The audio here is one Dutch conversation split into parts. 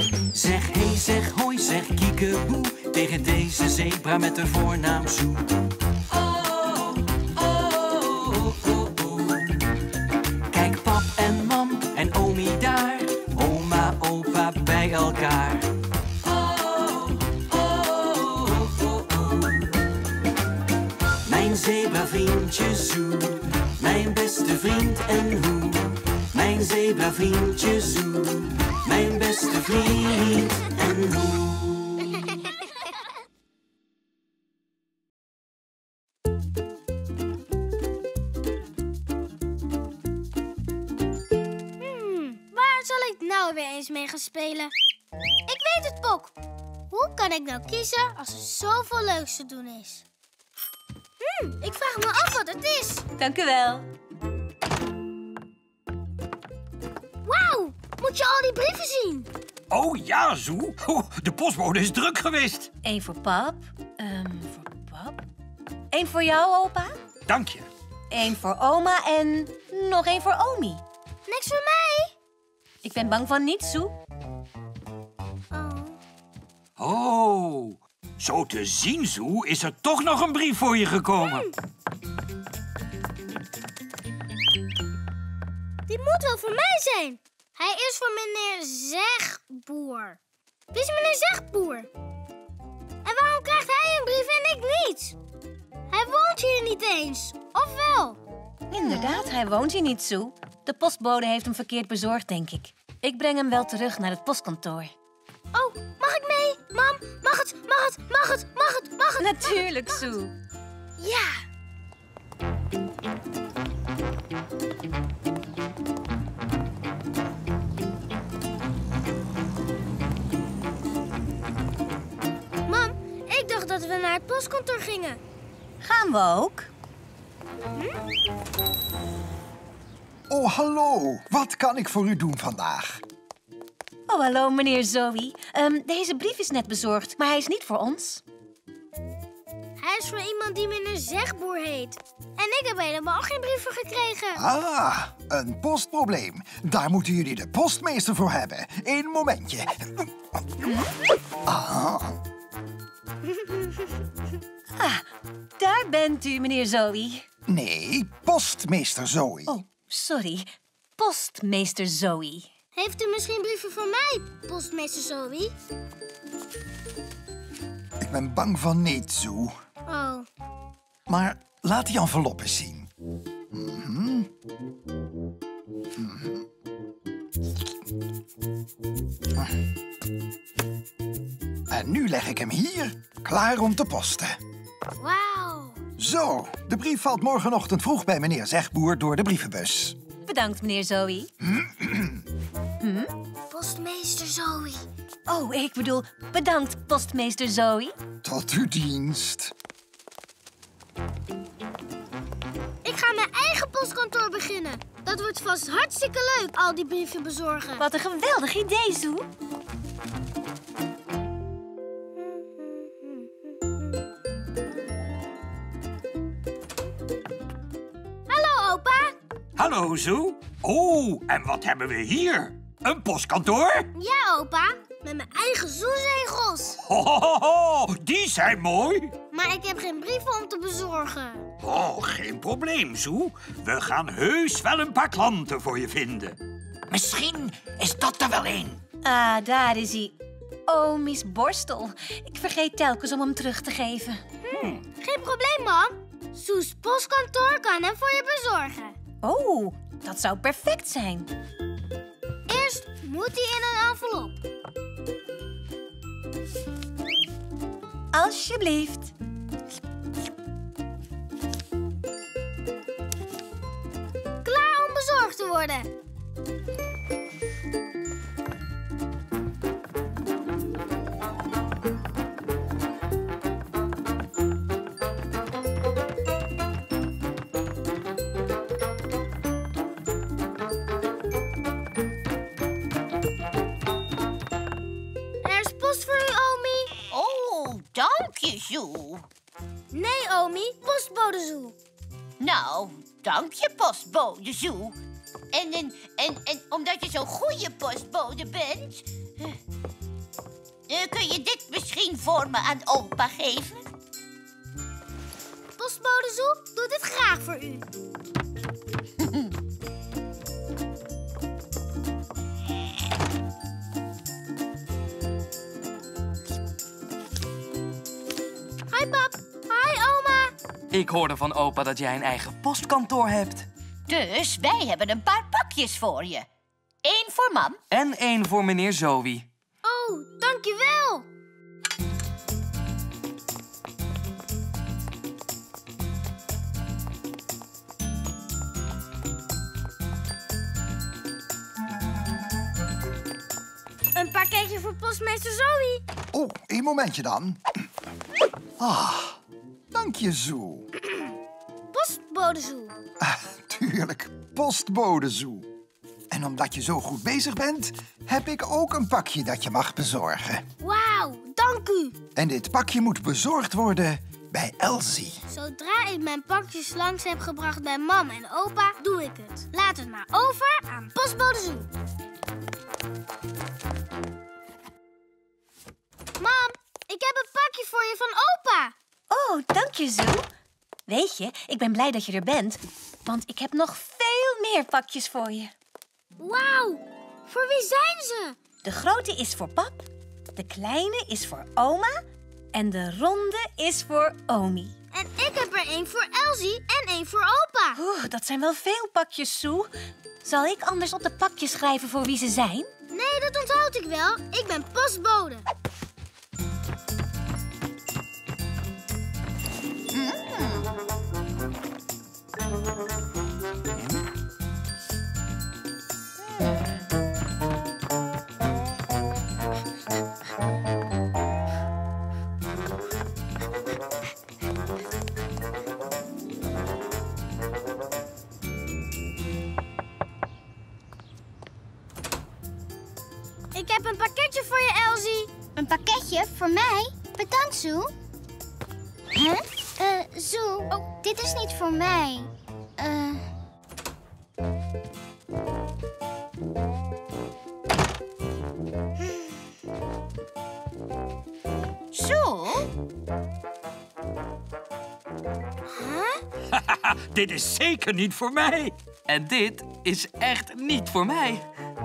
Zeg hey, zeg hoi, zeg kiekeboe tegen deze zebra met de voornaam Zoe. Oh, oh, oh, oh, oh. Kijk pap en mam en omi daar, oma, opa bij elkaar. Oh, oh, oh, oh, oh. Mijn zebravriendje Zoe, mijn beste vriend en hoe. Mijn zebravriendje Zoe, mijn beste vriend en hoe. Waar zal ik nou weer eens mee gaan spelen? Ik weet het, Pok. Hoe kan ik nou kiezen als er zoveel leuks te doen is? Ik vraag me af wat het is. Dank u wel. Wauw, moet je al die brieven zien? Oh ja, Zoe. De postbode is druk geweest. Eén voor pap. Voor pap. Eén voor jou, opa. Dank je. Eén voor oma en nog één voor Omi. Niks voor mij? Ik ben bang van niet, Zoe. Oh, zo te zien, Zoe, is er toch nog een brief voor je gekomen. Die moet wel voor mij zijn. Hij is voor meneer Zegboer. Wie is meneer Zegboer? En waarom krijgt hij een brief en ik niet? Hij woont hier niet eens, of wel? Inderdaad, hij woont hier niet, Zoe. De postbode heeft hem verkeerd bezorgd, denk ik. Ik breng hem wel terug naar het postkantoor. Oh, mag ik mee? Mam, mag het? Natuurlijk, Zoe. Ja. Mam, ik dacht dat we naar het postkantoor gingen. Gaan we ook? Oh, hallo. Wat kan ik voor u doen vandaag? Oh, hallo, meneer Zoe. Deze brief is net bezorgd, maar hij is niet voor ons. Hij is voor iemand die meneer Zegboer heet. En ik heb helemaal geen brieven gekregen. Ah, een postprobleem. Daar moeten jullie de postmeester voor hebben. Eén momentje. Daar bent u, meneer Zoe. Nee, postmeester Zoe. Oh, sorry. Postmeester Zoe. Heeft u misschien brieven voor mij, postmeester Zoe? Ik ben bang van niet, Zoe. Oh. Maar laat die envelop eens zien. En nu leg ik hem hier, klaar om te posten. Wauw. Zo, de brief valt morgenochtend vroeg bij meneer Zegboer door de brievenbus. Bedankt, meneer Zoe. Postmeester Zoe. Oh, ik bedoel, bedankt, postmeester Zoe. Tot uw dienst. Ik ga mijn eigen postkantoor beginnen. Dat wordt vast hartstikke leuk, al die brieven bezorgen. Wat een geweldig idee, Zoe. Hallo, opa. Hallo, Zoe. Oh, en wat hebben we hier? Een postkantoor? Ja, opa. Met mijn eigen zoezegels. Ho, die zijn mooi. Maar ik heb geen brieven om te bezorgen. Oh, geen probleem, Zoe. We gaan heus wel een paar klanten voor je vinden. Misschien is dat er wel een. Ah, daar is hij. Omi's borstel. Ik vergeet telkens om hem terug te geven. Geen probleem, mam. Soes postkantoor kan hem voor je bezorgen. Oh, dat zou perfect zijn. Eerst moet hij in een envelop. Alsjeblieft. Klaar om bezorgd te worden. Er is post voor u, Omi. Oh, dank je, Zoe. Nee, Omi, postbode Zoe. Nou, dank je, postbode Zoe. En omdat je zo'n goede postbode bent, kun je dit misschien voor me aan opa geven? Postbode Zoe doet dit graag voor u. Hi, pap. Hi, oma. Ik hoorde van opa dat jij een eigen postkantoor hebt. Dus wij hebben een paar pakjes voor je. 1 voor mam. En 1 voor meneer Zoe. Oh, dankjewel. Een pakketje voor postmeester Zoe. Oh, een momentje dan. Dank je, Zoe. Postbode Zoe. Tuurlijk, postbode Zoe. En omdat je zo goed bezig bent, heb ik ook een pakje dat je mag bezorgen. Wauw, dank u. En dit pakje moet bezorgd worden bij Elsie. Zodra ik mijn pakjes langs heb gebracht bij mam en opa, doe ik het. Laat het maar over aan postbode Zoe. Mam, ik heb een pakje voor je van opa. Oh, dank je, Zoe. Weet je, ik ben blij dat je er bent, want ik heb nog veel meer pakjes voor je. Wauw, voor wie zijn ze? De grote is voor pap, de kleine is voor oma en de ronde is voor Omi. En ik heb er 1 voor Elsie en 1 voor opa. Oeh, dat zijn wel veel pakjes, Zoe. Zal ik anders op de pakjes schrijven voor wie ze zijn? Nee, dat onthoud ik wel. Ik ben postbode. Ik heb een pakketje voor je, Elsie. Een pakketje voor mij? Bedankt, Zoe. Huh? Zoe, dit is niet voor mij. Zo? Dit is zeker niet voor mij. En dit is echt niet voor mij.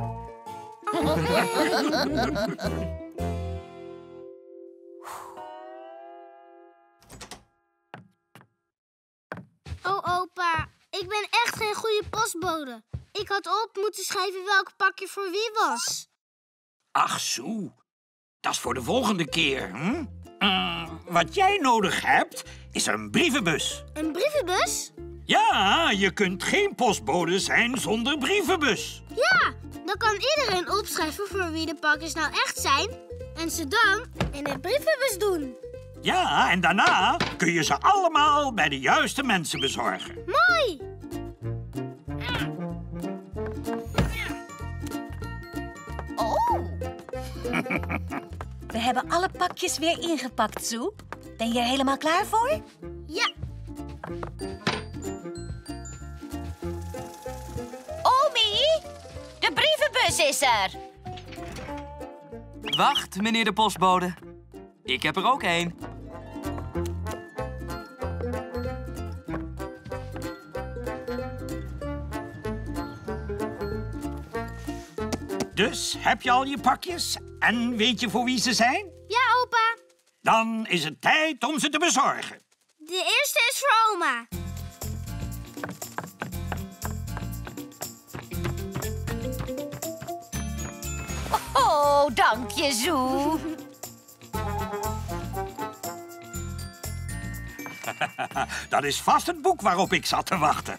Oh, opa, ik ben echt geen goede postbode. Ik had op moeten schrijven welk pakje voor wie was. Ach, Zoe. Dat is voor de volgende keer, hm? Wat jij nodig hebt, is een brievenbus. Een brievenbus? Ja, je kunt geen postbode zijn zonder brievenbus. Ja, dan kan iedereen opschrijven voor wie de pakjes nou echt zijn en ze dan in de brievenbus doen. Ja, en daarna kun je ze allemaal bij de juiste mensen bezorgen. Mooi! Oh, We hebben alle pakjes weer ingepakt, Zoe. Ben je er helemaal klaar voor? Ja, Omi, de brievenbus is er. Wacht, meneer de postbode. Ik heb er ook 1. Dus heb je al je pakjes en weet je voor wie ze zijn? ja, opa. Dan is het tijd om ze te bezorgen. De eerste is voor oma. Oh, dank je, Zoe. Dat is vast het boek waarop ik zat te wachten.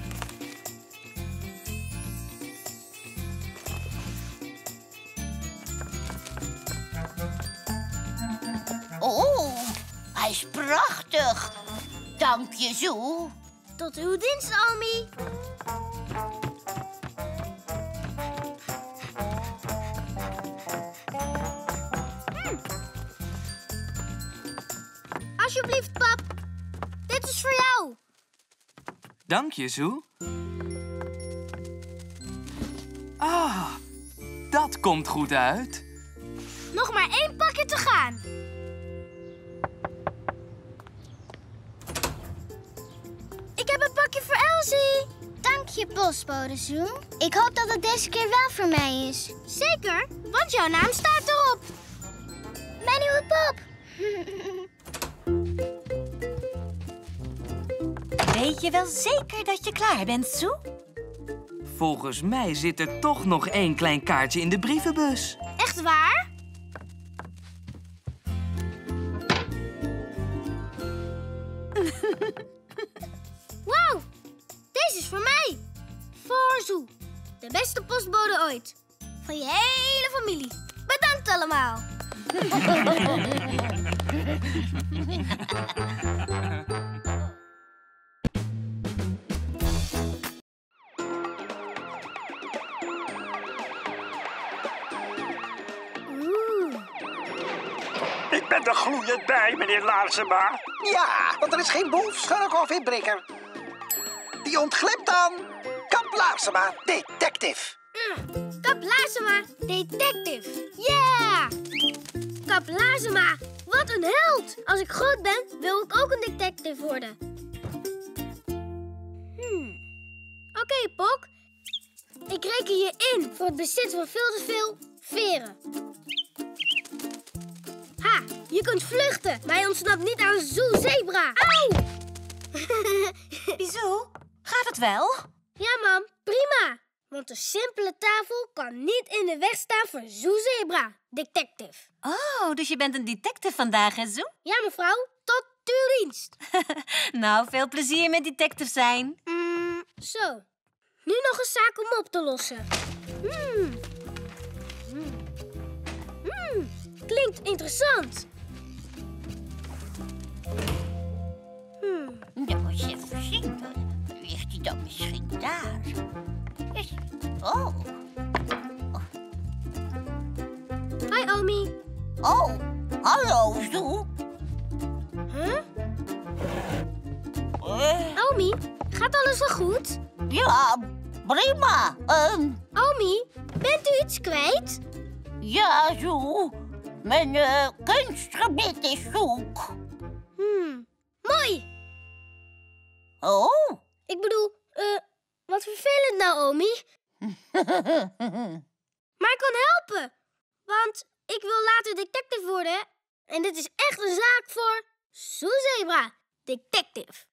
Oh, hij is prachtig. Dank je, Zoe. Tot uw dienst, Omi. Alsjeblieft, pap. Dit is voor jou. Dank je, Zoe. Ah, dat komt goed uit. Nog maar 1 pakje te gaan. Ik heb een pakje voor Elsie. Dank je, postbode Zoe. Ik hoop dat het deze keer wel voor mij is. Zeker, want jouw naam staat erop. Mijn nieuwe pop. Weet je wel zeker dat je klaar bent, Zoe? Volgens mij zit er toch nog 1 klein kaartje in de brievenbus. Echt waar? Wauw, deze is voor mij. Voor Zoe, de beste postbode ooit. Van je hele familie. Bedankt allemaal. Ik ben er gloeiend bij, meneer Laarsema. Ja, want er is geen boef, schurk of inbreker. Die ontglipt dan. Kamp Laarsema, detective. Kap Laarsema, detective. Yeah! Kap Laarsema, wat een held. Als ik groot ben, wil ik ook een detective worden. Oké, Pok. Ik reken je in voor het bezit van veel te veel veren. Ha, je kunt vluchten, maar je ontsnapt niet aan Zoe Zebra. Auw! Zoe, gaat het wel? Ja, mam, prima. Want een simpele tafel kan niet in de weg staan voor Zoe Zebra, detective. Oh, dus je bent een detective vandaag, hè, Zoe? Ja, mevrouw, tot uw dienst. Nou, veel plezier met detective zijn. Zo, nu nog een zaak om op te lossen. Klinkt interessant. Nou, eens even zien. Ligt hij dan misschien daar? Oh. Hoi, Omi. Oh, hallo, Zoe. Huh? Omi, gaat alles wel goed? Ja, prima. Omi, bent u iets kwijt? Ja, Zoe. Mijn kunstgebied is zoek. Mooi. Oh? Ik bedoel, wat vervelend nou, Omi. Maar ik kan helpen. Want ik wil later detective worden. En dit is echt een zaak voor Zoe Zebra, detective.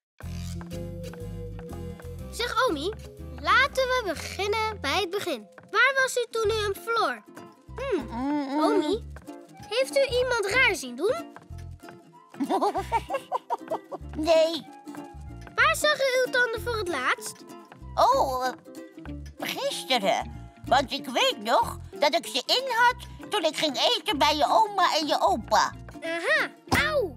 Zeg, Omi, laten we beginnen bij het begin. Waar was u toen u hem verloor? Omi, heeft u iemand raar zien doen? Nee. Waar zag u uw tanden voor het laatst? Oh, gisteren. Want ik weet nog dat ik ze in had toen ik ging eten bij je oma en je opa. Aha, auw.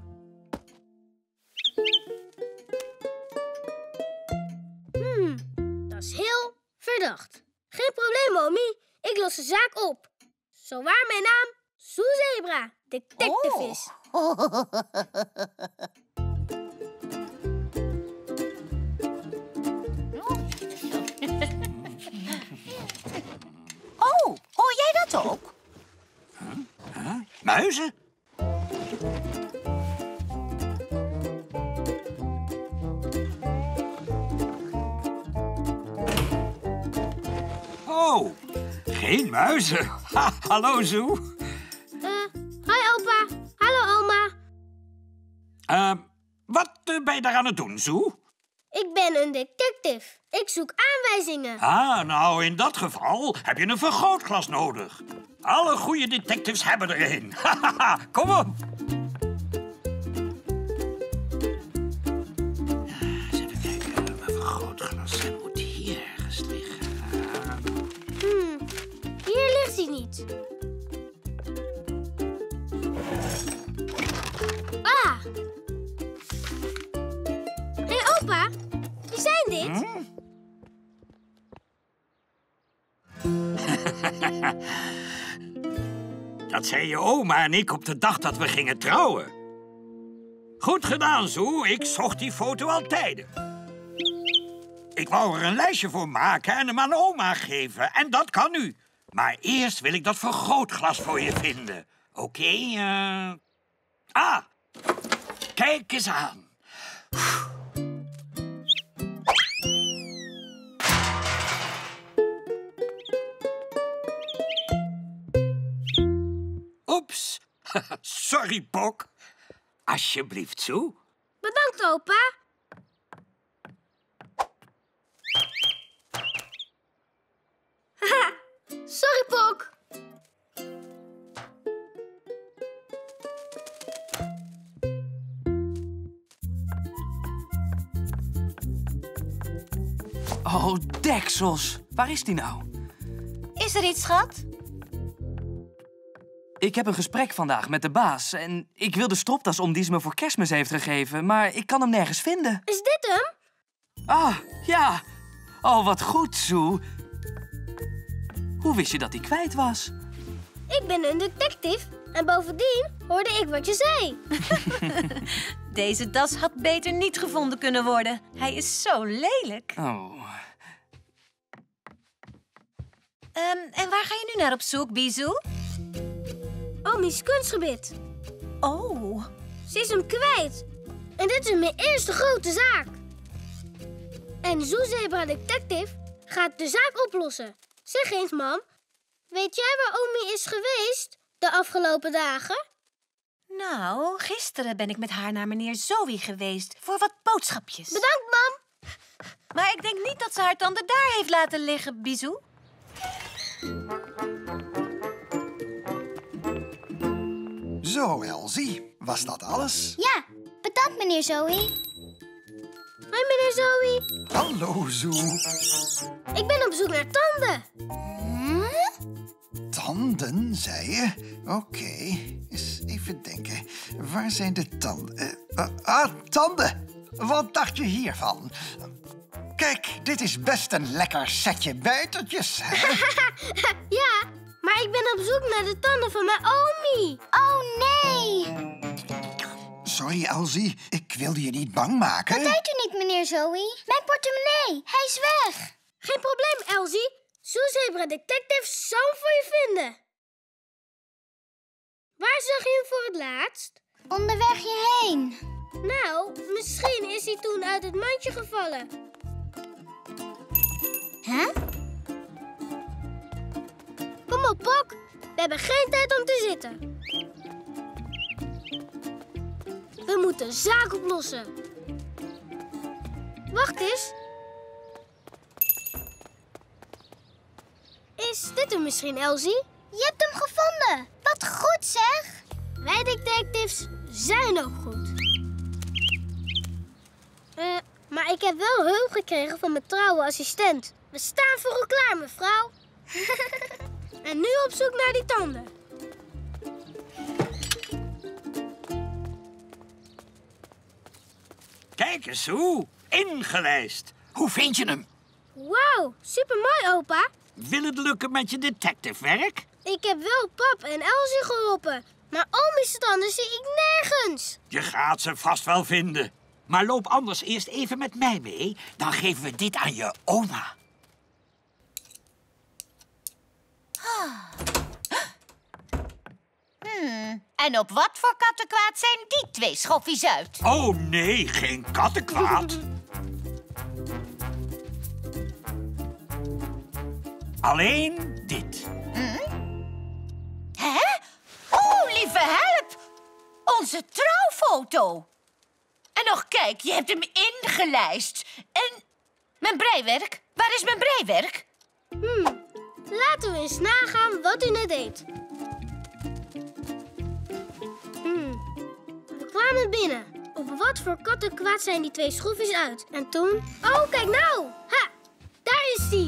Dat is heel verdacht. Geen probleem, Omi. Ik los de zaak op. Zowaar mijn naam Zoe Zebra, detective is. Oh, hoor jij dat ook? Muizen? Oh, geen muizen. Ha, hallo, Zoe. Hoi, opa. Hallo, oma. Wat ben je daar aan het doen, Zoe? Ik ben een detective. Ik zoek aanwijzingen. Ah, nou, in dat geval heb je een vergrootglas nodig. Alle goede detectives hebben er een. Kom op. Eens even kijken. Mijn vergrootglas moet hier ergens liggen. Hier ligt hij niet. Ah. Hé, opa. Wie zijn dit? Dat zei je oma en ik op de dag dat we gingen trouwen. Goed gedaan, Zoe. Ik zocht die foto al tijden. Ik wou er een lijstje voor maken en hem aan oma geven. En dat kan nu. Maar eerst wil ik dat vergrootglas voor je vinden. Oké. Kijk eens aan. Oeps. Sorry, Pok. Alsjeblieft, Sue. Bedankt, opa. Haha, sorry, Pok. Oh, deksels. Waar is die nou? Is er iets, schat? Ik heb een gesprek vandaag met de baas en ik wil de stropdas om die ze me voor Kerstmis heeft gegeven, maar ik kan hem nergens vinden. Is dit hem? Ah, ja. Oh, wat goed, Sue. Hoe wist je dat hij kwijt was? Ik ben een detective en bovendien hoorde ik wat je zei. Deze das had beter niet gevonden kunnen worden. Hij is zo lelijk. Oh. En waar ga je nu naar op zoek, Bisou? Omi's kunstgebied. Oh. Ze is hem kwijt. En dit is mijn eerste grote zaak. En Sue Zebra Detective gaat de zaak oplossen. Zeg eens, mam. Weet jij waar Omi is geweest de afgelopen dagen? Nou, gisteren ben ik met haar naar meneer Zoe geweest voor wat boodschapjes. Bedankt, mam. Maar ik denk niet dat ze haar tanden daar heeft laten liggen, Bisou. Zo, Elsie. Was dat alles? Ja, bedankt, meneer Zoe. Hoi, meneer Zoe. Hallo, Sue. Ik ben op zoek naar tanden. Tanden, zei je? Oké, eens even denken. Waar zijn de tanden? Tanden! Wat dacht je hiervan? Kijk, dit is best een lekker setje bijtertjes. Hè? Ja, maar ik ben op zoek naar de tanden van mijn Omi. Oh, nee. Sorry, Elsie. Ik wilde je niet bang maken. Wat deed u niet, meneer Zoe? Mijn portemonnee, hij is weg. Geen probleem, Elsie. Sue Zebra Detective zal hem voor je vinden. Waar zag je hem voor het laatst? Onderweg hierheen. Nou, misschien is hij toen uit het mandje gevallen. Huh? Kom op, Pok. We hebben geen tijd om te zitten. We moeten een zaak oplossen. Wacht eens. Is dit hem misschien, Elsie? Je hebt hem gevonden. Wat goed, zeg. Wij detectives zijn ook goed. Maar ik heb wel hulp gekregen van mijn trouwe assistent. We staan voor u klaar, mevrouw. En nu op zoek naar die tanden. Kijk eens, Sue. Ingelijst. Hoe vind je hem? Wauw, supermooi, opa. Wil het lukken met je detectivewerk? Ik heb wel pap en Elsie geholpen. Maar Omi's tanden zie ik nergens. Je gaat ze vast wel vinden. Maar loop anders eerst even met mij mee. Dan geven we dit aan je oma. En op wat voor kattenkwaad zijn die twee schoffies uit? Oh nee, geen kattenkwaad. Alleen dit. Hè? Oh, lieve help! Onze trouwfoto. En nog kijk, je hebt hem ingelijst. En mijn breiwerk? Waar is mijn breiwerk? Laten we eens nagaan wat u net deed. We kwamen binnen. Op wat voor kattenkwaad zijn die twee schroefjes uit? En toen... Oh, kijk nou! Ha! Daar is die!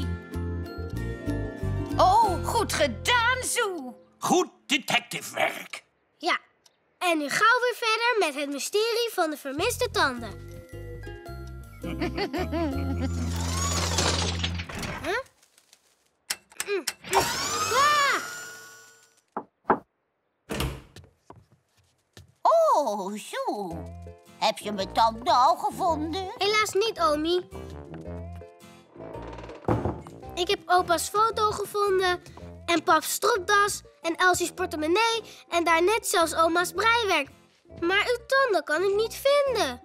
Oh, goed gedaan, Sue. Goed detectivewerk. Ja. En nu gauw weer verder met het mysterie van de vermiste tanden. Huh? Ah! Oh, Sue. Heb je mijn tanden al gevonden? Helaas niet, Omi. Ik heb opa's foto gevonden En paps stropdas en Elsie's portemonnee en daarnet zelfs oma's breiwerk. Maar uw tanden kan ik niet vinden.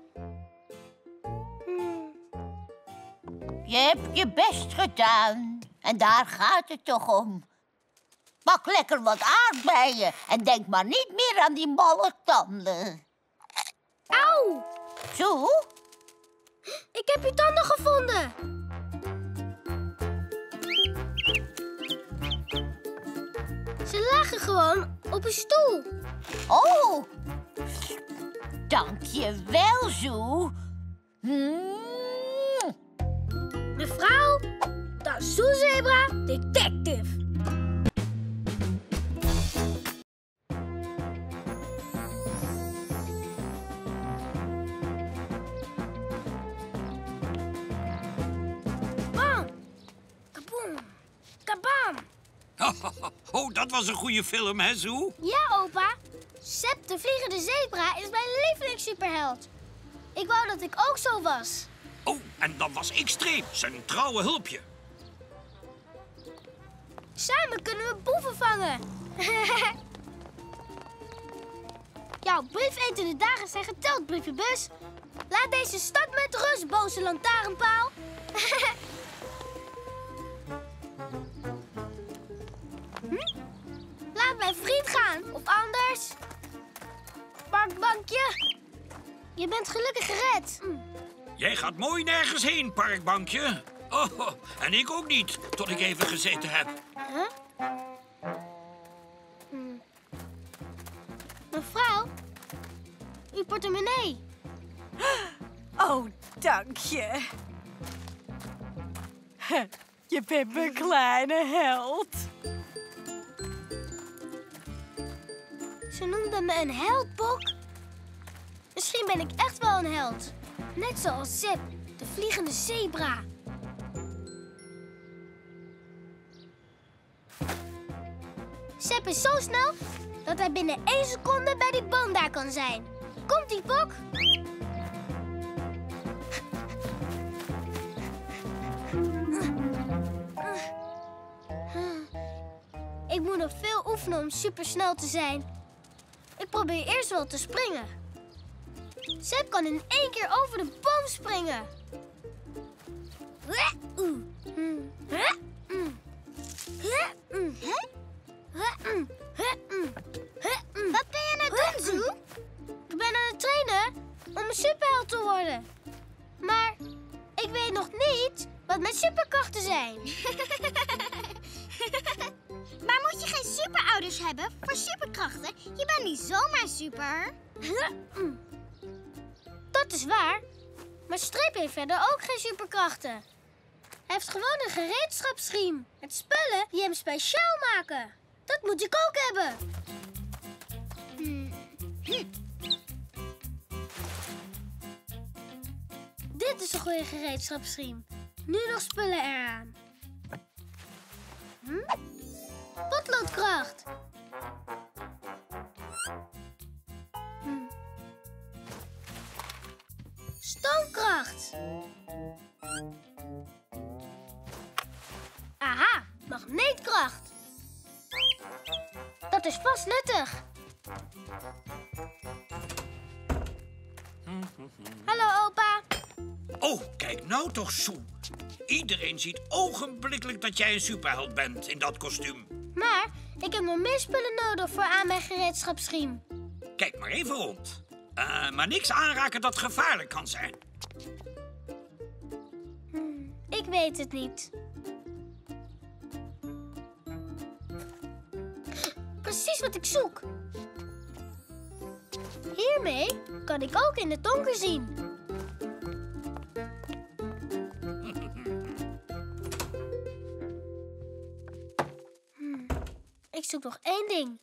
Je hebt je best gedaan. En daar gaat het toch om. Pak lekker wat aardbeien en denk maar niet meer aan die malle tanden. Auw! Zo? Ik heb uw tanden gevonden. Ze lagen gewoon op een stoel. Oh, dank je wel, Zoe. Mevrouw, de Zoezebra Detective. Bam! Kaboom! Kabam! Oh, dat was een goede film, hè, Zoe? Ja, opa. Sep de Vliegende Zebra is mijn lievelingssuperheld. Ik wou dat ik ook zo was. Oh, en dan was ik Streep, zijn trouwe hulpje. Samen kunnen we boeven vangen. Jouw briefetende dagen zijn geteld, brievenbus. Laat deze stad met rust, boze lantaarnpaal. Laat mijn vriend gaan, of anders. Parkbankje. Je bent gelukkig gered. Jij gaat mooi nergens heen, parkbankje. Oh, en ik ook niet, tot ik even gezeten heb. Huh? Mevrouw, uw portemonnee. Oh, dank je. Je bent mijn kleine held. Ze noemden me een heldbok. Misschien ben ik echt wel een held. Net zoals Sep, de Vliegende Zebra. Sep is zo snel dat hij binnen 1 seconde bij die boom daar kan zijn. Komt-ie, Pok? Ik moet nog veel oefenen om supersnel te zijn. Ik probeer eerst wel te springen. Sep kan in 1 keer over de boom springen. Wat ben je nou doen, Zoe? Ik ben aan het trainen om een superheld te worden. Maar ik weet nog niet wat mijn superkrachten zijn. Maar moet je geen superouders hebben voor superkrachten? Je bent niet zomaar super. Dat is waar. Maar Streep heeft verder ook geen superkrachten. Hij heeft gewoon een gereedschapsriem. Met spullen die hem speciaal maken. Dat moet ik ook hebben. Dit is een goede gereedschapsriem. Nu nog spullen eraan. Potloodkracht. Stoomkracht. Aha, magneetkracht. Dat is vast nuttig. Hallo, opa. Oh, kijk nou toch, Zoe. Iedereen ziet ogenblikkelijk dat jij een superheld bent in dat kostuum. Maar ik heb nog meer spullen nodig voor aan mijn gereedschapsriem. Kijk maar even rond. Maar niks aanraken dat gevaarlijk kan zijn. Ik weet het niet. Precies wat ik zoek. Hiermee kan ik ook in het donker zien. Ik zoek nog 1 ding.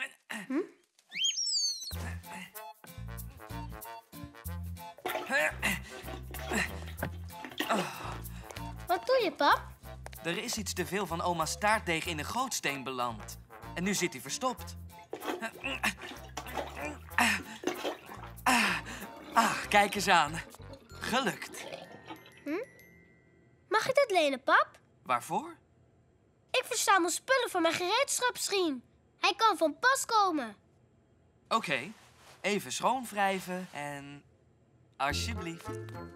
Wat doe je, pap? Er is iets te veel van oma's staartdeeg in de gootsteen beland. En nu zit hij verstopt. Kijk eens aan. Gelukt. Mag ik dit lenen, pap? Waarvoor? Ik versta verzamel spullen voor mijn gereedschapsriem. Hij kan van pas komen. Oké, even schoonwrijven en... alsjeblieft.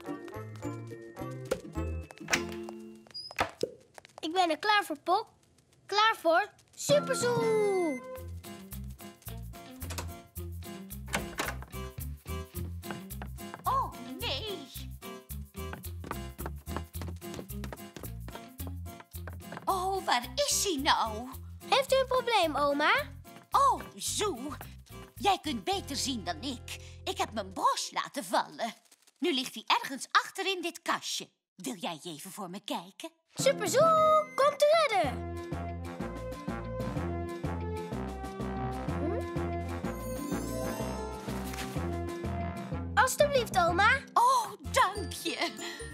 Ik ben er klaar voor, Pok. Klaar voor Super Zoo! Oh, nee. Oh, waar is hij nou? Heeft u een probleem, oma? Oh, Zoe. Jij kunt beter zien dan ik. Ik heb mijn bros laten vallen. Nu ligt hij ergens achter in dit kastje. Wil jij even voor me kijken? Super Zoo, kom te redden! Alsjeblieft, oma. Oh, dank je.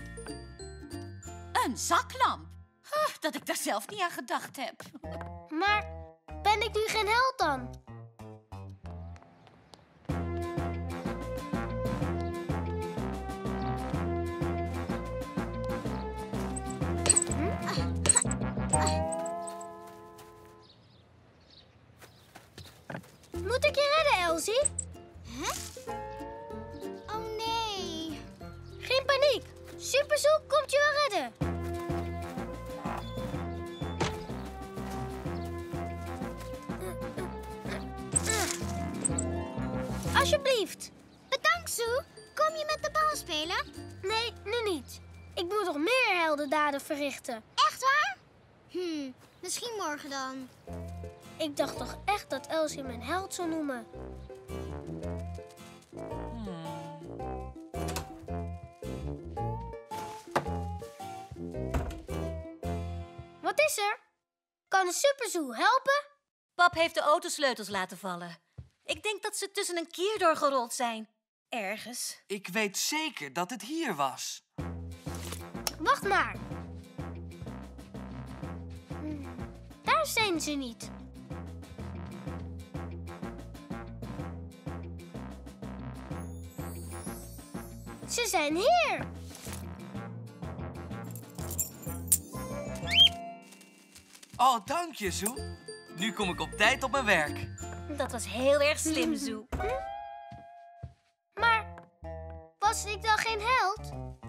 Een zaklamp. Dat ik daar zelf niet aan gedacht heb. Maar ben ik nu geen held dan? Moet ik je redden, Elsie? Oh nee. Geen paniek. Super Zoo komt je wel redden. Alsjeblieft. Bedankt, Zoe. Kom je met de bal spelen? Nee, nu niet. Ik moet nog meer heldendaden verrichten. Echt waar? Misschien morgen dan. Ik dacht toch echt dat Elsie mijn held zou noemen. Wat is er? Kan de Super Zoo helpen? Pap heeft de autosleutels laten vallen. Ik denk dat ze tussen een kier doorgerold zijn. Ergens. Ik weet zeker dat het hier was. Wacht maar. Daar zijn ze niet. Ze zijn hier. Oh, dank je, Zoe. Nu kom ik op tijd op mijn werk. Dat was heel erg slim, Zoe. Maar was ik dan geen held?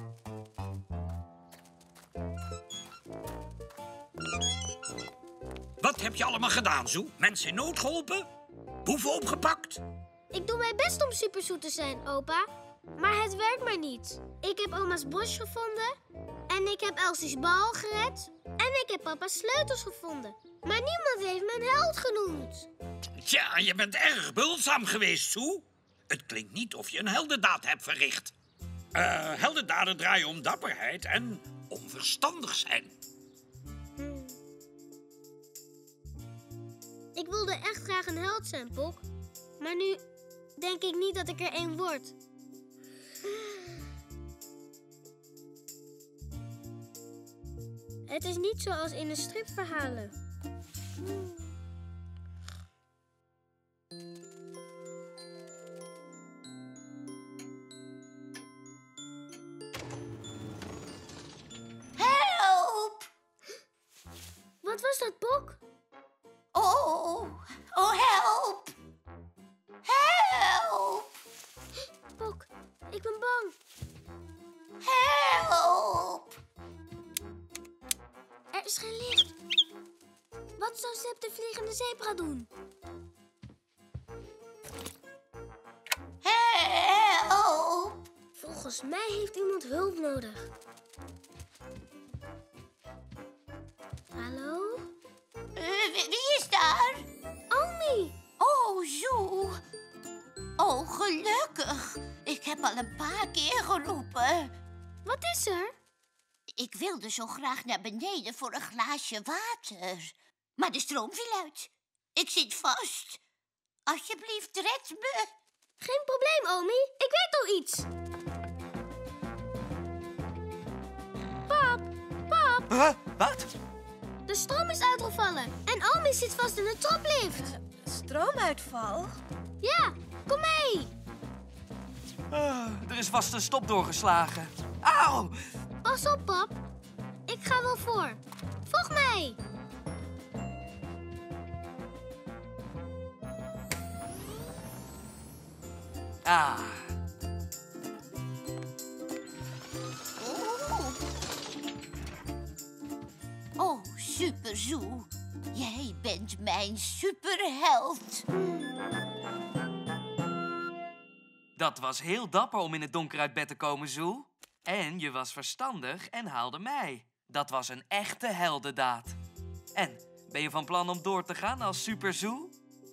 Wat heb je allemaal gedaan, Zoe? Mensen in nood geholpen? Boeven opgepakt? Ik doe mijn best om Super Zoo te zijn, opa. Maar het werkt maar niet. Ik heb oma's bos gevonden. En ik heb Elsie's bal gered. En ik heb papa's sleutels gevonden. Maar niemand heeft mijn held genoemd. Tja, je bent erg behulpzaam geweest, Zoe. Het klinkt niet of je een heldendaad hebt verricht. Heldendaden draaien om dapperheid en om verstandig zijn. Ik wilde echt graag een held zijn, Pok. Maar nu denk ik niet dat ik er één word. Het is niet zoals in de stripverhalen. Help! Wat was dat, Pok? Oh, help! Help! Pok, ik ben bang. Help! Er is geen licht. Wat zou Zep de vliegende zebra doen? Help! Volgens mij heeft iemand hulp nodig. Hallo? Wie is daar? Omi! Oh, Zoe. Oh, gelukkig. Ik heb al een paar keer geroepen. Wat is er? Ik wilde zo graag naar beneden voor een glaasje water. Maar de stroom viel uit. Ik zit vast. Alsjeblieft, red me. Geen probleem, Omi. Ik weet al iets. Pap. Wat? De stroom is uitgevallen. En Omi zit vast in de troplift. Stroomuitval? Ja, kom mee. Er is vast een stop doorgeslagen. Auw! Pas op, pap. Ik ga wel voor. Volg mij. Ah. Oh, Super Zoo. Jij bent mijn superheld. Dat was heel dapper om in het donker uit bed te komen, Zoe. En je was verstandig en haalde mij. Dat was een echte heldendaad. En, ben je van plan om door te gaan als Super Zoe?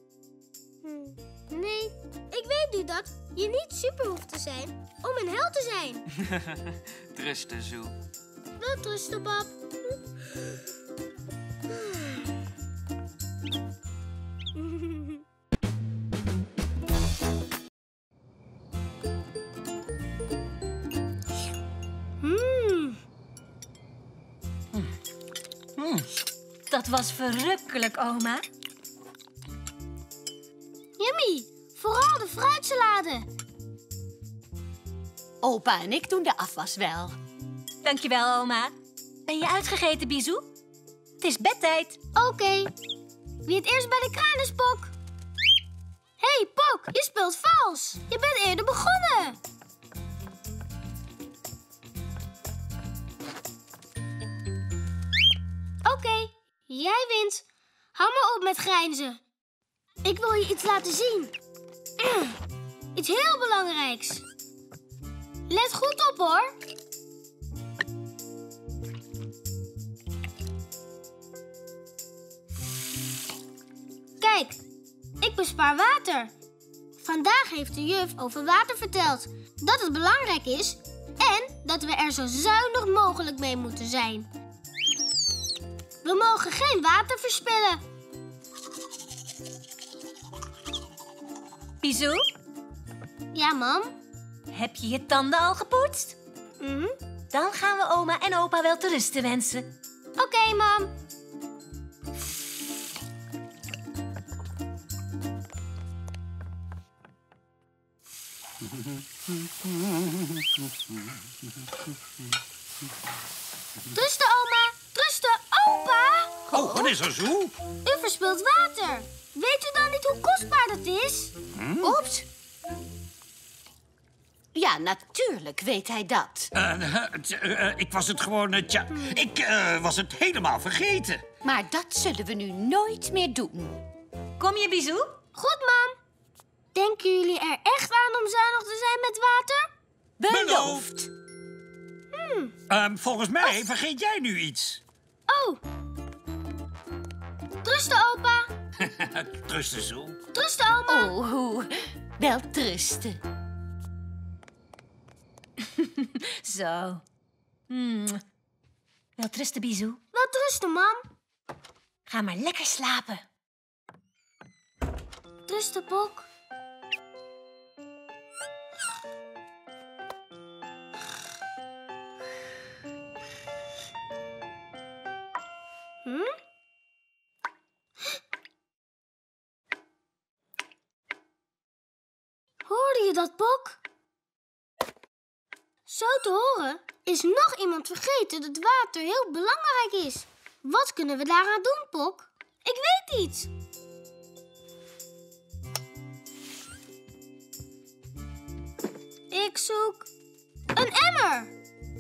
Nee, ik weet nu dat je niet super hoeft te zijn om een held te zijn. Trusten, Zoe. Wel trusten, pap. Dat was verrukkelijk, oma. Yummy, vooral de fruitsalade. Opa en ik doen de afwas wel. Dankjewel, oma. Ben je uitgegeten, Bisou? Het is bedtijd. Oké. Wie het eerst bij de kraan is, Pok? Hé, Pok, je speelt vals. Je bent eerder begonnen. Oké, jij wint. Hou maar op met grijnzen. Ik wil je iets laten zien. Iets heel belangrijks. Let goed op, hoor. Kijk, ik bespaar water. Vandaag heeft de juf over water verteld. Dat het belangrijk is en dat we er zo zuinig mogelijk mee moeten zijn. We mogen geen water verspillen. Bisou, Ja, mam? heb je je tanden al gepoetst? Dan gaan we oma en opa wel te rusten wensen. Oké, mam. Trusten, oma. Trusten, opa. Oh, wat is er, Zoe? U verspilt water. Weet u dan niet hoe kostbaar dat is? Oeps. Ja, natuurlijk weet hij dat. Ik was het gewoon... ik was het helemaal vergeten. Maar dat zullen we nu nooit meer doen. Kom je, Bisou? Goed, mam. Denken jullie er echt aan om zuinig te zijn met water? Beloofd. Volgens mij vergeet jij nu iets. Oh. Trusten, opa. Trusten, Zoe. Trusten, oma. Oh, wel trusten. Zo. Wel trusten, Bisou. Wel trusten, mam. Ga maar lekker slapen. Trusten, Pok. Hoorde je dat, Pok? Zo te horen is nog iemand vergeten dat water heel belangrijk is. Wat kunnen we daaraan doen, Pok? Ik weet iets. Ik zoek een emmer.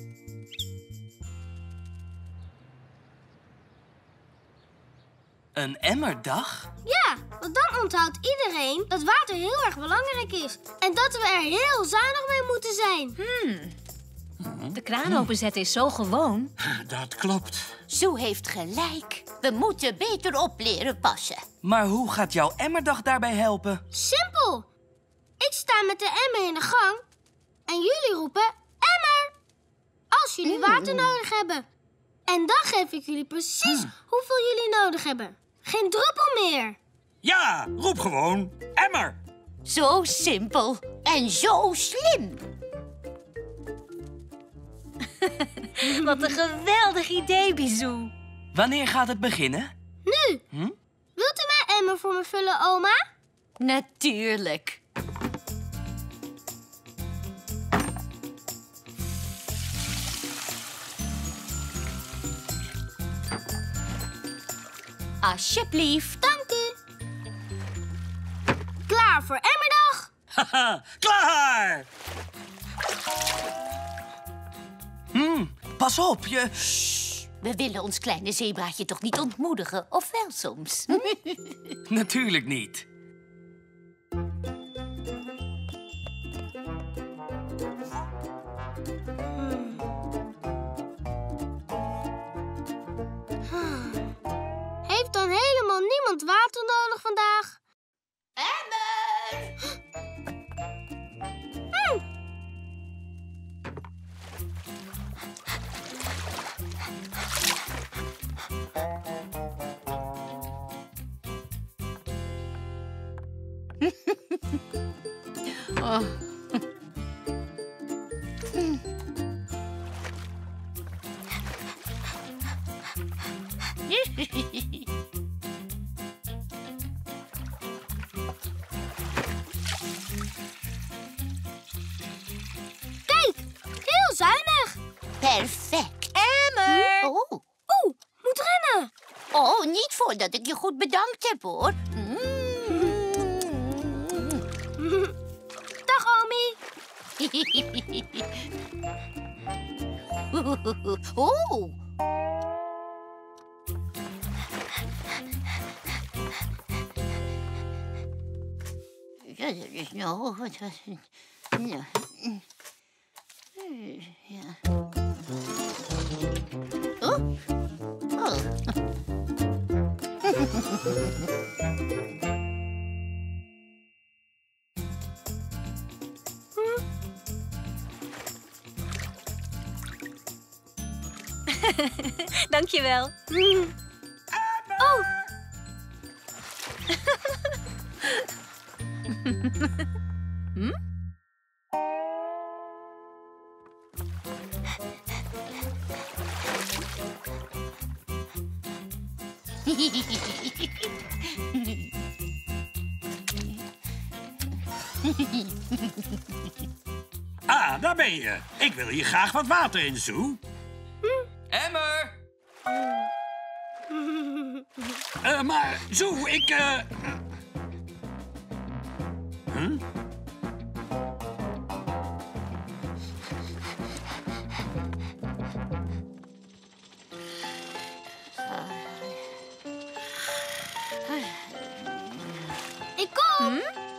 Een emmerdag? Ja, want dan onthoudt iedereen dat water heel erg belangrijk is. En dat we er heel zuinig mee moeten zijn. De kraan openzetten is zo gewoon. Dat klopt. Zo heeft gelijk. We moeten beter op leren passen. Maar hoe gaat jouw emmerdag daarbij helpen? Simpel. Ik sta met de emmer in de gang en jullie roepen emmer. Als jullie water nodig hebben. En dan geef ik jullie precies hoeveel jullie nodig hebben. Geen druppel meer. Ja, roep gewoon emmer. Zo simpel en zo slim. Wat een geweldig idee, Bisou. Wanneer gaat het beginnen? Nu. Wilt u mijn emmer voor me vullen, oma? Natuurlijk. Alsjeblieft. Dank u. Klaar voor emmerdag. Haha, klaar! Pas op, je... We willen ons kleine zebraatje toch niet ontmoedigen, of wel soms? Natuurlijk niet. Heeft dan helemaal niemand water nodig vandaag? Emmer! Kijk, heel zuinig. Perfect. Emmer! Oh. Oeh, moet rennen. Oh, niet voordat ik je goed bedankt heb, hoor. Dag, Omi. Oh. Ja, dat is nou... Ja. Ja. Oh. Oh. Dankjewel. Oh, Ah, daar ben je. Ik wil hier graag wat water in, Zoe. Emmer! Maar, Zoe, ik... Huh? ik kom.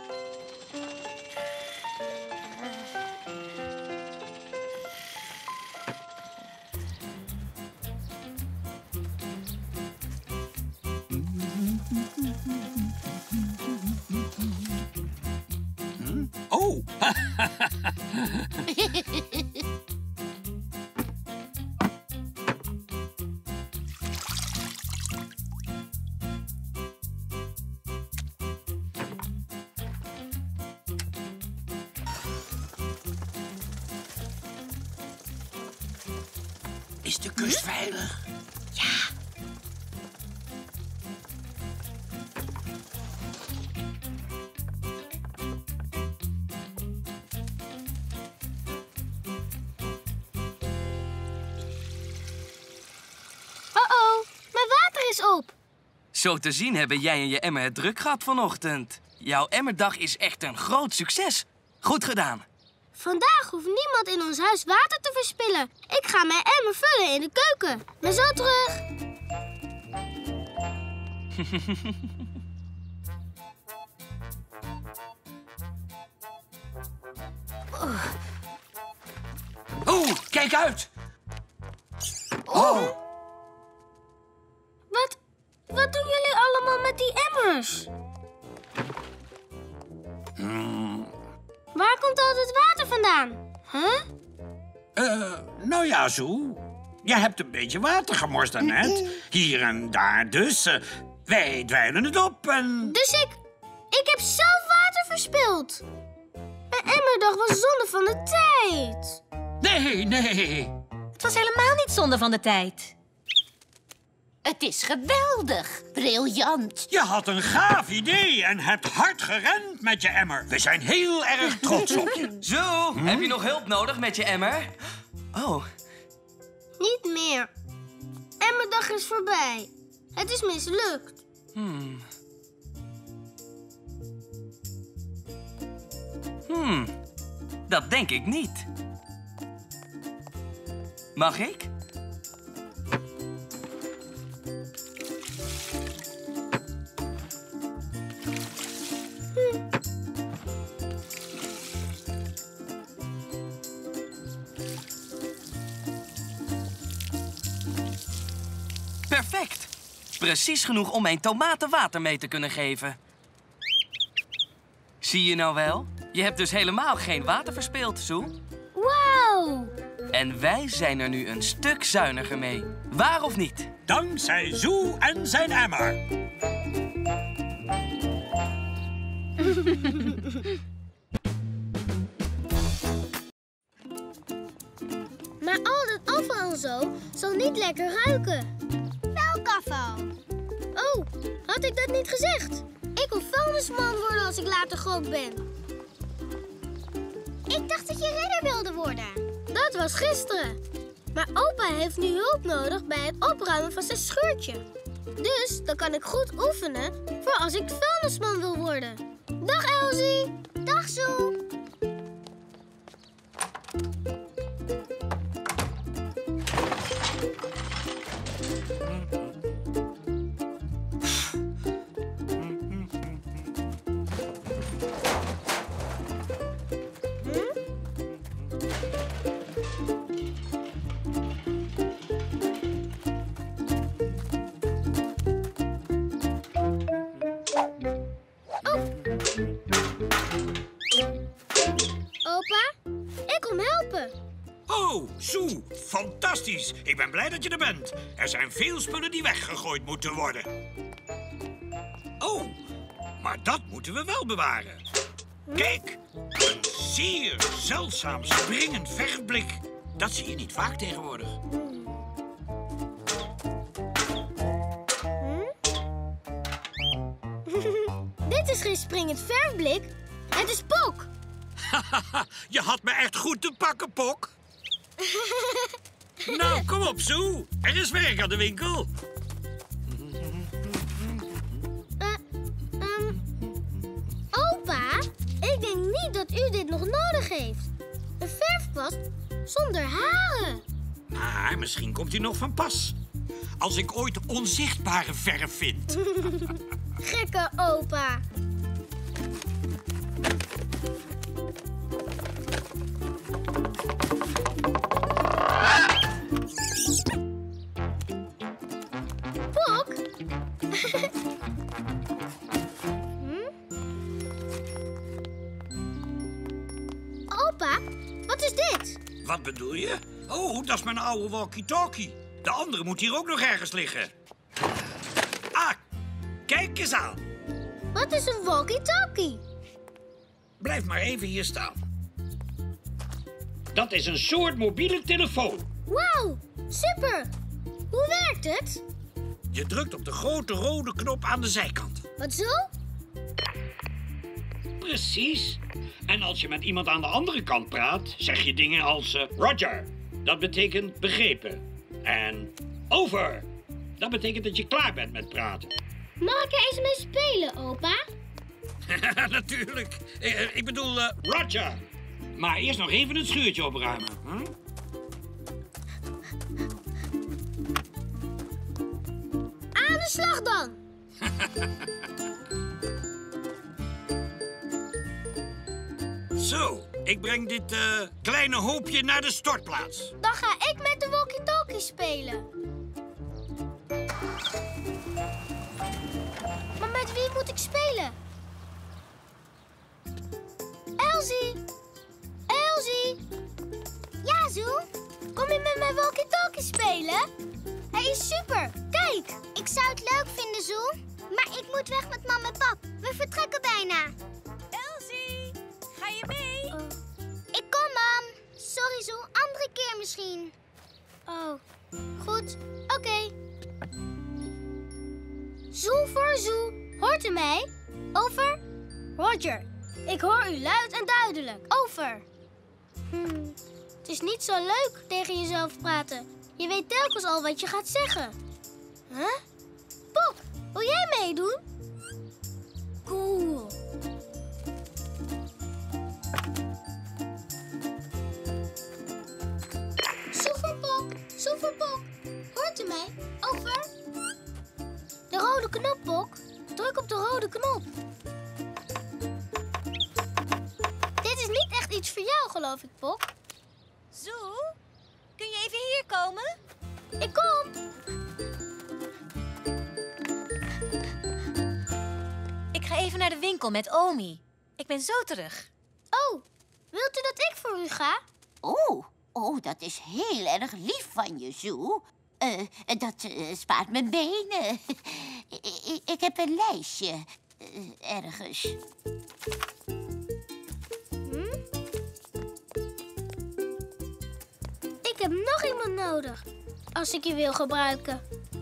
Oh, is de kust veilig? Oh, mijn water is op. Zo te zien hebben jij en je emmer het druk gehad vanochtend. Jouw emmerdag is echt een groot succes. Goed gedaan. Vandaag hoeft niemand in ons huis water te verspillen. Ik ga mijn emmer vullen in de keuken. Ben zo terug. Oh, kijk uit! Oh! Wat doen jullie allemaal met die emmers? Waar komt al het water vandaan? Huh? Nou ja, Zoe. Je hebt een beetje water gemorst daarnet. Hier en daar dus. Wij dweilen het op en... Dus ik heb zelf water verspild. Mijn emmerdag was zonde van de tijd. Nee. Het was helemaal niet zonde van de tijd. Het is geweldig. Briljant. Je had een gaaf idee en hebt hard gerend met je emmer. We zijn heel erg trots op je. Zo, heb je nog hulp nodig met je emmer? Oh, Niet meer. Emmerdag is voorbij. Het is mislukt. Dat denk ik niet. Mag ik? Perfect. Precies genoeg om mijn tomaten water mee te kunnen geven. Zie je nou wel? Je hebt dus helemaal geen water verspild, Zoe. Wauw! En wij zijn er nu een stuk zuiniger mee. Waar of niet? Dankzij Zoe en zijn emmer. Maar al dat afval en zo zal niet lekker ruiken. Welk afval? Oh, had ik dat niet gezegd? Ik wil vuilnisman worden als ik later groot ben. Ik dacht dat je redder wilde worden. Dat was gisteren. Maar opa heeft nu hulp nodig bij het opruimen van zijn scheurtje. Dus dan kan ik goed oefenen voor als ik vuilnisman wil worden. Dag Elsie. Dag Zoe. Opa, ik kom helpen. Oh, Zoe, fantastisch. Ik ben blij dat je er bent. Er zijn veel spullen die weggegooid moeten worden. Oh, maar dat moeten we wel bewaren. Kijk, een zeer zeldzaam springend verfblik. Dat zie je niet vaak tegenwoordig. Dit is geen springend verfblik. Het is Pok. Je had me echt goed te pakken, Pok. Nou, kom op, Zoe. Er is werk aan de winkel. Opa, ik denk niet dat u dit nog nodig heeft. Een verfkwast zonder haren. Maar misschien komt hij nog van pas. Als ik ooit onzichtbare verf vind. Gekke opa. Pok? Opa, wat is dit? Wat bedoel je? Oh, dat is mijn oude walkie-talkie. De andere moet hier ook nog ergens liggen. Ah, kijk eens aan. Wat is een walkie-talkie? Blijf maar even hier staan. Dat is een soort mobiele telefoon. Wauw, super. Hoe werkt het? Je drukt op de grote rode knop aan de zijkant. Wat zo? Precies. En als je met iemand aan de andere kant praat, zeg je dingen als Roger. Dat betekent begrepen. En over. Dat betekent dat je klaar bent met praten. Mag ik er eens mee spelen, opa? Natuurlijk. Ik bedoel Roger. Maar eerst nog even het schuurtje opruimen. Hm? Aan de slag dan! Zo, ik breng dit kleine hoopje naar de stortplaats. Dan ga ik met de walkie-talkie spelen. Maar met wie moet ik spelen? Elsie! Elsie! Ja, Zoe? Kom je met mijn walkie-talkie spelen? Hij is super! Kijk! Ik zou het leuk vinden, Zoe. Maar ik moet weg met mama en pap. We vertrekken bijna. Elsie, ga je mee? Ik kom, mam. Sorry, Zoe. Andere keer misschien. Oh, goed. Oké. Zoe voor Zoe. Hoort u mij? Over. Roger. Ik hoor u luid en duidelijk. Over. Het is niet zo leuk tegen jezelf praten. Je weet telkens al wat je gaat zeggen. Huh? Pok, wil jij meedoen? Cool. Soeverpop, Soeverpop. Hoort u mij? Over. De rode knop, Pok. Druk op de rode knop. Dit is niet echt iets voor jou, geloof ik, Pok. Zoe, kun je even hier komen? Ik kom. Ik ga even naar de winkel met Omi. Ik ben zo terug. Oh, wilt u dat ik voor u ga? Oh, dat is heel erg lief van je, Zoe. Dat spaart mijn benen. Ik heb een lijstje. Ergens. Ik heb nog iemand nodig, als ik je wil gebruiken.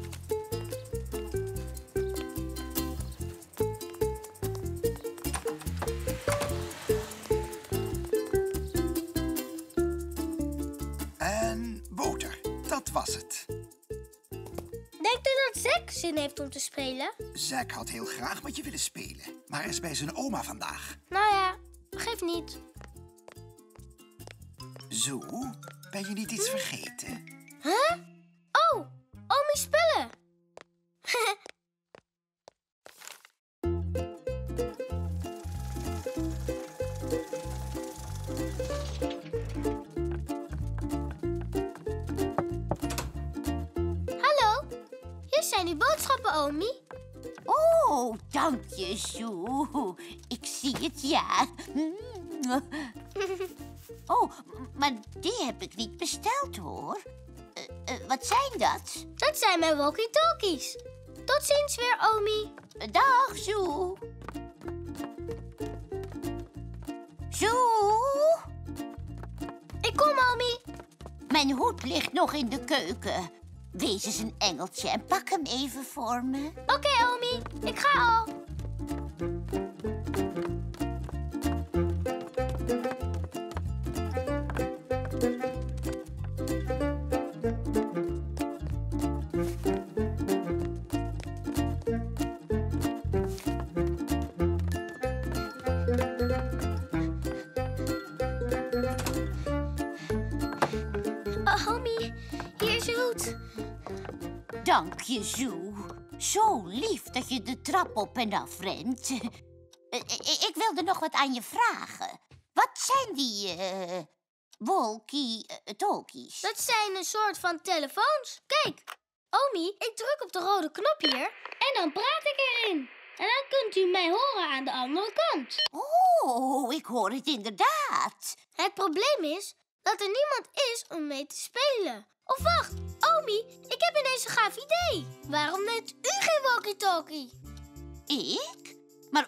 En boter, dat was het. Denkt u dat Zack zin heeft om te spelen? Zack had heel graag met je willen spelen, maar hij is bij zijn oma vandaag. Nou ja, geeft niet. Zoe, ben je niet iets vergeten? Huh? Oh, Omi's spullen. Hallo, hier zijn uw boodschappen, Omi. Oh, dank je, Zoe. Ik zie het, ja. Oh, maar die heb ik niet besteld, hoor. Wat zijn dat? Dat zijn mijn walkie-talkies. Tot ziens weer, Omi. Dag, Zoe. Zoe? Ik kom, Omi. Mijn hoed ligt nog in de keuken. Wees eens een engeltje en pak hem even voor me. Oké, Omi. Ik ga al. Omi, hier is uw hoed. Dank je, Zoe. Zo lief dat je de trap op en af rent. Ik wilde nog wat aan je vragen. Wat zijn die walkie-talkies? Dat zijn een soort van telefoons. Kijk, Omi, ik druk op de rode knop hier en dan praat ik erin. En dan kunt u mij horen aan de andere kant. Oh, ik hoor het inderdaad. Het probleem is dat er niemand is om mee te spelen. Of wacht, Omi, ik heb ineens een gaaf idee. Waarom neemt u geen walkie-talkie? Ik? Maar,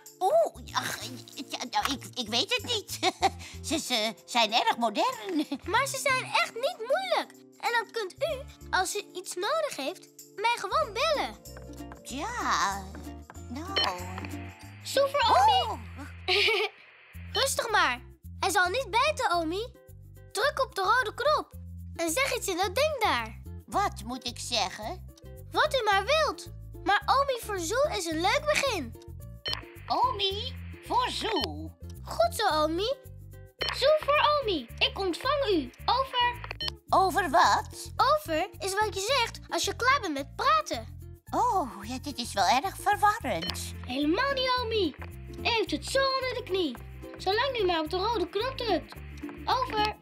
ik weet het niet. Ze zijn erg modern. Maar ze zijn echt niet moeilijk. En dan kunt u, als u iets nodig heeft, mij gewoon bellen. Ja, nou... Super, Omi. Rustig maar. Hij zal niet bijten, Omi. Druk op de rode knop. En zeg iets in dat ding daar. Wat moet ik zeggen? Wat u maar wilt. Maar Omi voor Zoe is een leuk begin. Omi voor Zoe. Goed zo, Omi. Zoe voor Omi. Ik ontvang u. Over. Over wat? Over is wat je zegt als je klaar bent met praten. Oh, ja, dit is wel erg verwarrend. Helemaal niet, Omi. U heeft het zo onder de knie. Zolang u maar op de rode knop drukt. Over.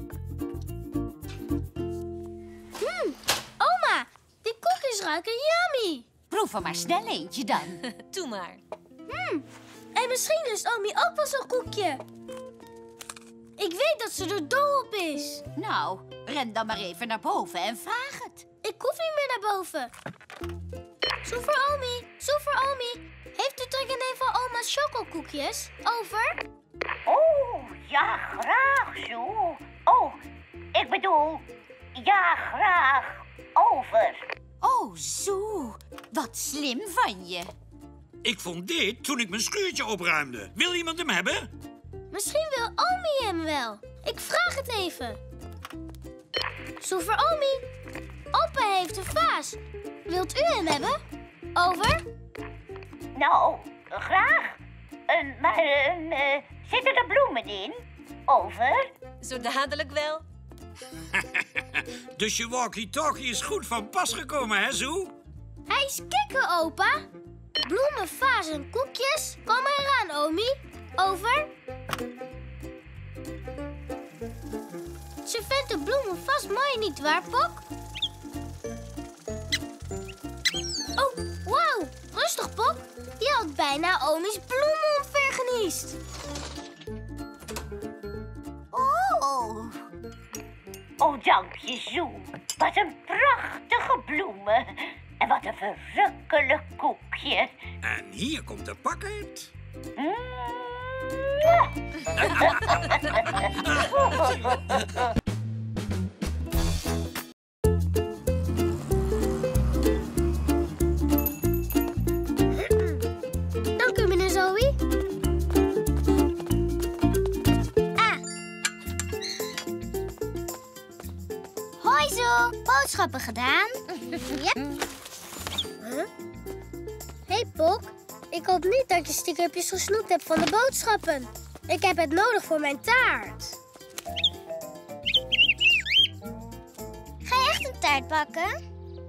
Oma, die koekjes ruiken yummy. Proef er maar snel eentje dan. Doe maar. En misschien lust Omi ook wel zo'n koekje. Ik weet dat ze er dol op is. Nou, ren dan maar even naar boven en vraag het. Ik hoef niet meer naar boven. Zo voor Omi, zo voor Omi. Heeft u trek in een van oma's chocokoekjes? Over. Oh, ja, graag, Zoe. Oh, ik bedoel, ja, graag. Over. Oh, Zoe, wat slim van je. Ik vond dit toen ik mijn schuurtje opruimde. Wil iemand hem hebben? Misschien wil Omi hem wel. Ik vraag het even. Zo voor Omi. Opa heeft een vaas. Wilt u hem hebben? Over. Nou, graag. Zitten er bloemen in? Over? Zo dadelijk wel. Dus je walkie-talkie is goed van pas gekomen, hè, Zoe? Hij is kikker, opa. Bloemen, vazen, koekjes. Kom eraan, Omi. Over. Ze vindt de bloemen vast mooi, nietwaar, Pok? Oh, wauw. Rustig, Pok. Je had bijna Omi's bloemen omvergeniest. Oh, dank je, Zoe. Wat een prachtige bloemen. En wat een verrukkelijk koekje. En hier komt de pakket. Dank u, meneer Zoe. Hoi Zoe, boodschappen gedaan? Ja. Hey, Pok. Ik hoop niet dat je stiekertjes gesnoept hebt van de boodschappen. Ik heb het nodig voor mijn taart. Ga je echt een taart bakken?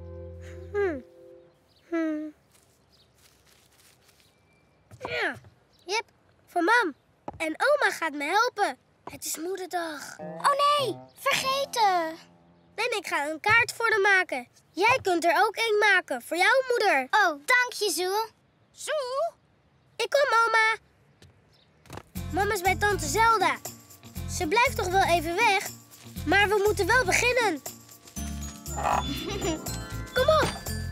Ja, yep, voor mam. En oma gaat me helpen. Het is moederdag. Oh nee, vergeten. En ik ga een kaart voor haar maken. Jij kunt er ook één maken, voor jouw moeder. Oh, dank je, Zoe. Zoe? Ik kom, oma. Mama is bij tante Zelda. Ze blijft toch wel even weg, maar we moeten wel beginnen. Kom op.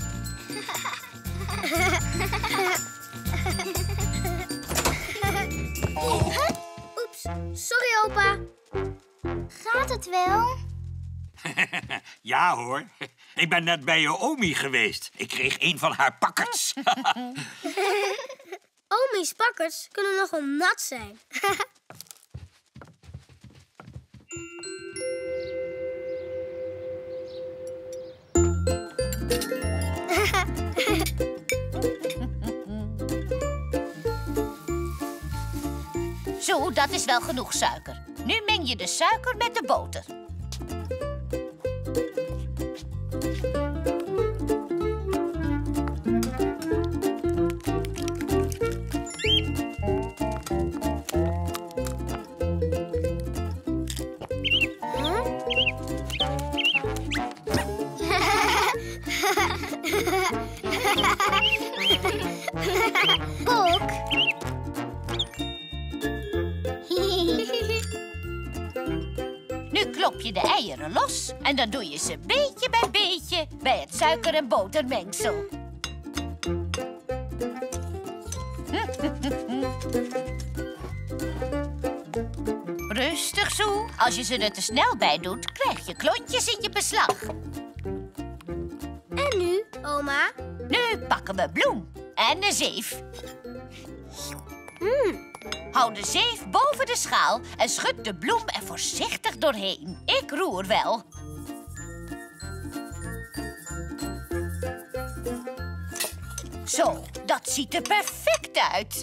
Oeps, sorry, opa. Gaat het wel? Ja hoor, ik ben net bij je Omi geweest. Ik kreeg een van haar pakkers. Omi's pakkers kunnen nogal nat zijn. Zo, dat is wel genoeg suiker. Nu meng je de suiker met de boter. Pok. Nu klop je de eieren los en dan doe je ze beetje bij beetje bij het suiker- en botermengsel. Rustig zo. Als je ze er te snel bij doet, krijg je klontjes in je beslag. En nu, oma? Nu pakken we bloem en een zeef. Hou de zeef boven de schaal en schud de bloem er voorzichtig doorheen. Ik roer wel. Zo, dat ziet er perfect uit.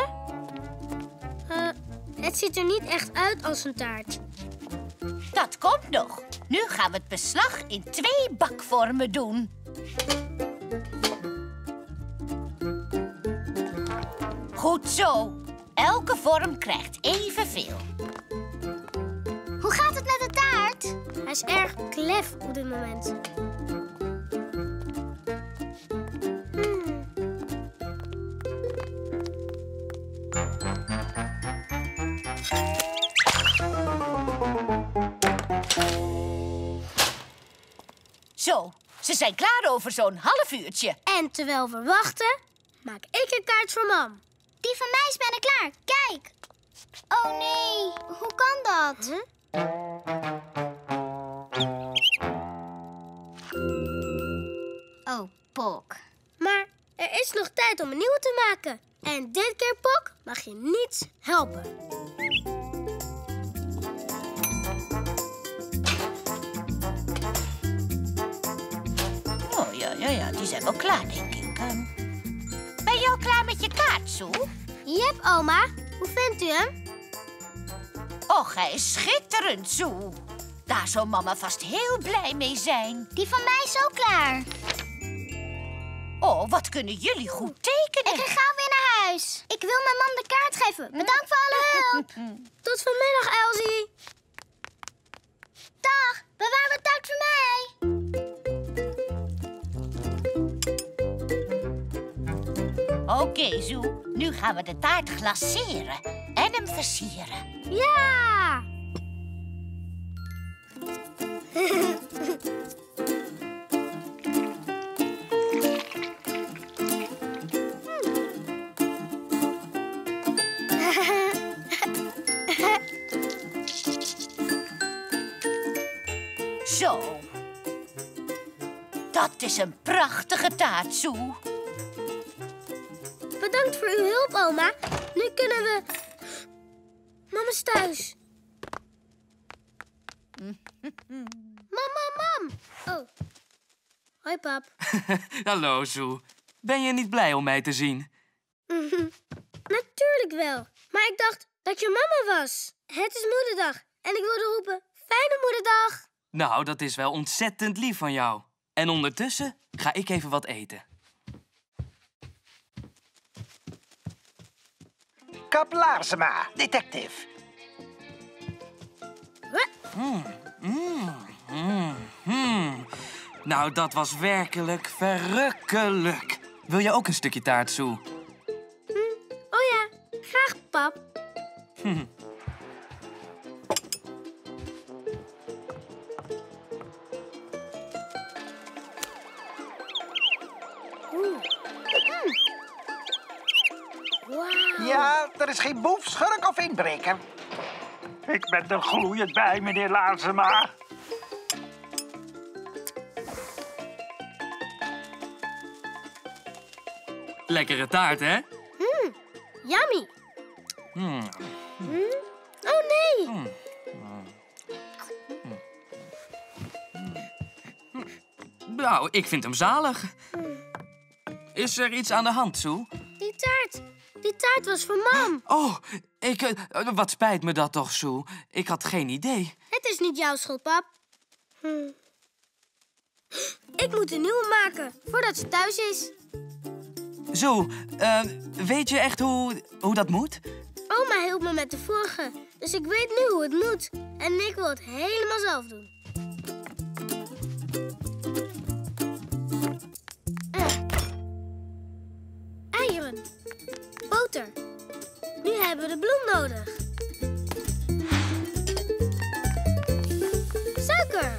Het ziet er niet echt uit als een taart. Dat komt nog. Nu gaan we het beslag in 2 bakvormen doen. Goed zo. Elke vorm krijgt evenveel. Hoe gaat het met de taart? Hij is erg klef op dit moment. Zo, ze zijn klaar over zo'n half uurtje. En terwijl we wachten, maak ik een kaart voor mam. Die van mij is bijna klaar. Kijk. Oh nee, hoe kan dat? Oh, Pok. Maar er is nog tijd om een nieuwe te maken. En dit keer, Pok, mag je niets helpen. Oh ja, die zijn wel klaar, denk ik. Ben je al klaar met je kaart, Zoe? Jep, oma. Hoe vindt u hem? Och, hij is schitterend, Zoe. Daar zou mama vast heel blij mee zijn. Die van mij is ook klaar. Oh, wat kunnen jullie goed tekenen. Ik ga gauw weer naar huis. Ik wil mijn mam de kaart geven. Bedankt voor alle hulp. Tot vanmiddag, Elsie. Dag, bewaar wat taart voor mij. Oké, Zoe. Nu gaan we de taart glaceren en hem versieren. Ja! Zo. Dat is een prachtige taart, Zoe. Bedankt voor uw hulp, oma. Nu kunnen we... Mama is thuis. Mam. Oh. Hoi, pap. Hallo, Zoe. Ben je niet blij om mij te zien? Natuurlijk wel. Maar ik dacht dat je mama was. Het is moederdag. En ik wilde roepen, fijne moederdag. Nou, dat is wel ontzettend lief van jou. En ondertussen ga ik even wat eten. Kap Laarsema, detective. Nou, dat was werkelijk verrukkelijk. Wil je ook een stukje taart, Zoe? Oh ja, graag, pap. Wauw. Ja, er is geen boef, schurk of inbreker. Ik ben er gloeiend bij, meneer Laarsema. Lekkere taart, hè? Yummy. Oh nee. Nou, ik vind hem zalig. Is er iets aan de hand, Zoe? Die taart was voor mam. Oh, wat spijt me dat toch, Zoe. Ik had geen idee. Het is niet jouw schuld, pap. Ik moet een nieuwe maken, voordat ze thuis is. Zoe, weet je echt hoe dat moet? Oma hielp me met de vorige, dus ik weet nu hoe het moet. En ik wil het helemaal zelf doen. Eieren. Boter. Nu hebben we de bloem nodig. Suiker.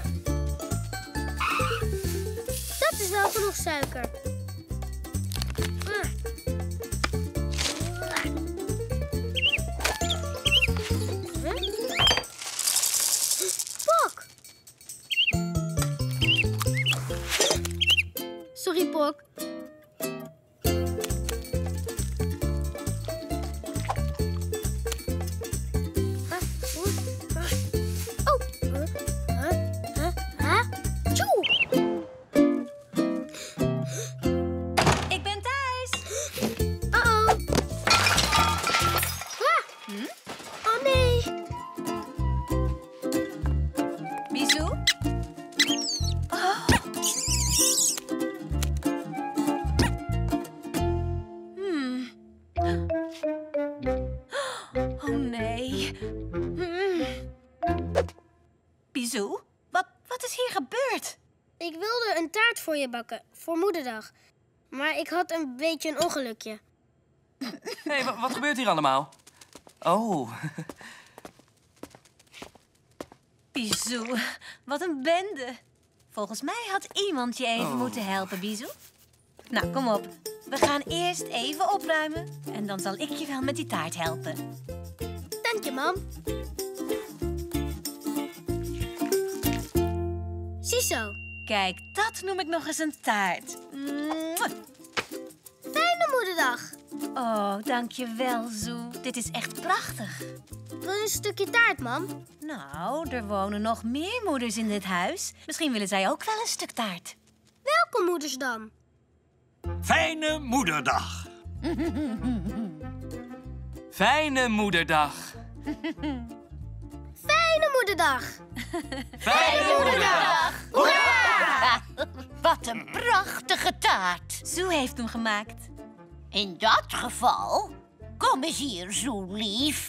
Dat is wel genoeg suiker. Pok. Sorry, Pok. Ik ben thuis. Oh nee. Bisou? Oh nee. Bisou, wat is hier gebeurd? Ik wilde een taart voor je bakken, voor moederdag. Maar ik had een beetje een ongelukje. Hé, wat gebeurt hier allemaal? Oh, Bisou, wat een bende. Volgens mij had iemand je even moeten helpen, Bisou. Nou, kom op. We gaan eerst even opruimen. En dan zal ik je wel met die taart helpen. Dank je, mam. Ziezo. Kijk, dat noem ik nog eens een taart. Mwah. Fijne moederdag. Oh, dankjewel, Zoe. Dit is echt prachtig. Wil je een stukje taart, mam? Nou, er wonen nog meer moeders in dit huis. Misschien willen zij ook wel een stuk taart. Welke moeders dan? Fijne moederdag. Fijne moederdag. Fijne moederdag. Fijne moederdag. Hoera! Wat een prachtige taart. Zoe heeft hem gemaakt. In dat geval, kom eens hier, zo lief.